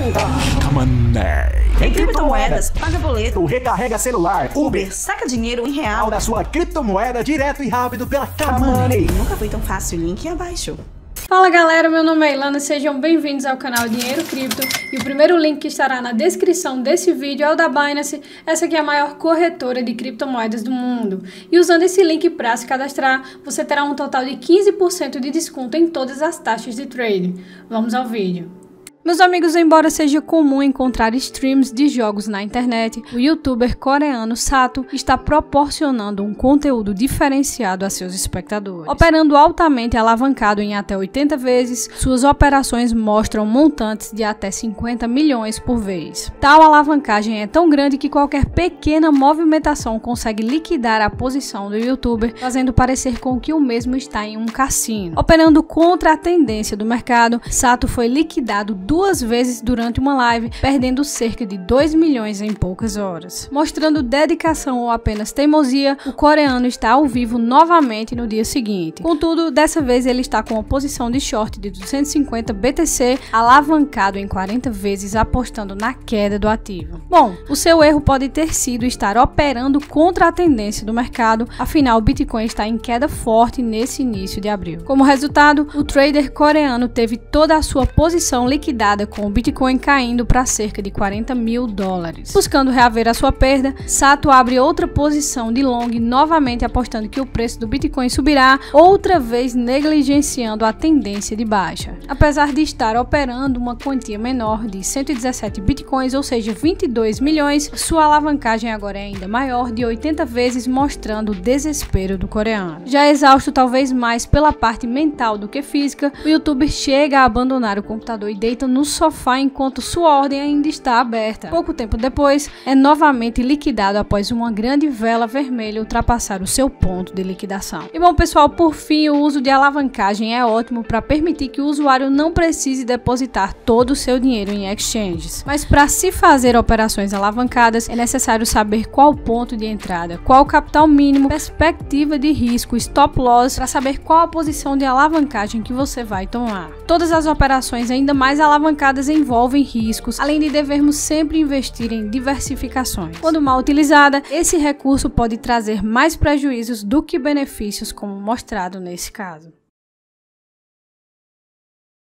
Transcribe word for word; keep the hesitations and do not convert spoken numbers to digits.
Tem criptomoedas, paga boleto, recarrega celular, Uber, saca dinheiro em real da sua criptomoeda direto e rápido pela Camoney. Nunca foi tão fácil, link abaixo. Fala galera, meu nome é Ilana, sejam bem-vindos ao canal Dinheiro Cripto e o primeiro link que estará na descrição desse vídeo é o da Binance, essa aqui é a maior corretora de criptomoedas do mundo. E usando esse link para se cadastrar, você terá um total de quinze por cento de desconto em todas as taxas de trading. Vamos ao vídeo. Meus amigos, embora seja comum encontrar streams de jogos na internet, o youtuber coreano Sato está proporcionando um conteúdo diferenciado a seus espectadores. Operando altamente alavancado em até oitenta vezes, suas operações mostram montantes de até cinquenta milhões por vez. Tal alavancagem é tão grande que qualquer pequena movimentação consegue liquidar a posição do youtuber, fazendo parecer com que o mesmo está em um cassino. Operando contra a tendência do mercado, Sato foi liquidado duas vezes durante uma live, perdendo cerca de dois milhões em poucas horas. Mostrando dedicação ou apenas teimosia, o coreano está ao vivo novamente no dia seguinte. Contudo, dessa vez ele está com uma posição de short de duzentos e cinquenta B T C, alavancado em quarenta vezes, apostando na queda do ativo. Bom, o seu erro pode ter sido estar operando contra a tendência do mercado, afinal o Bitcoin está em queda forte nesse início de abril. Como resultado, o trader coreano teve toda a sua posição liquidada com o Bitcoin caindo para cerca de quarenta mil dólares. Buscando reaver a sua perda, Sato abre outra posição de long, novamente apostando que o preço do Bitcoin subirá, outra vez negligenciando a tendência de baixa. Apesar de estar operando uma quantia menor de cento e dezessete Bitcoins, ou seja, vinte e dois milhões, sua alavancagem agora é ainda maior, de oitenta vezes, mostrando o desespero do coreano. Já exausto talvez mais pela parte mental do que física, o youtuber chega a abandonar o computador e deita no sofá enquanto sua ordem ainda está aberta. Pouco tempo depois, é novamente liquidado após uma grande vela vermelha ultrapassar o seu ponto de liquidação. E bom pessoal, por fim, o uso de alavancagem é ótimo para permitir que o usuário não precise depositar todo o seu dinheiro em exchanges. Mas para se fazer operações alavancadas, é necessário saber qual ponto de entrada, qual capital mínimo, perspectiva de risco, stop loss, para saber qual a posição de alavancagem que você vai tomar. Todas as operações ainda mais alavancadas envolvem riscos, além de devermos sempre investir em diversificações. Quando mal utilizada, esse recurso pode trazer mais prejuízos do que benefícios, como mostrado nesse caso.